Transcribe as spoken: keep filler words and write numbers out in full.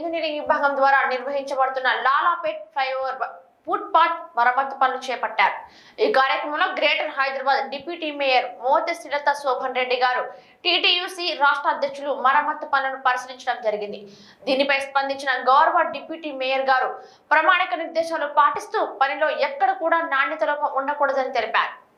Engineering విభాగం ద్వారా నిర్వహించబడుతున్న లాలాపేట్ ఫ్లైఓవర్ ఫుట్పాత్ మరమ్మతు పనులు చేపట్టారు. ఈ కార్యక్రమంలో greater Hyderabad deputy mayor Mothe Srilatha Shobhan Reddy garu, TTUC రాష్ట్ర అధ్యక్షులు మరమ్మతు పనులను పరిశీలించడం జరిగింది. దీనిపై స్పందించిన గౌరవ డిప్యూటీ మేయర్ గారు ప్రామాణిక నిర్దేశాలు పాటిస్తూ పనిలో ఎక్కడ కూడా నాణ్యత లోపం ఉండకూడదని తెలిపారు.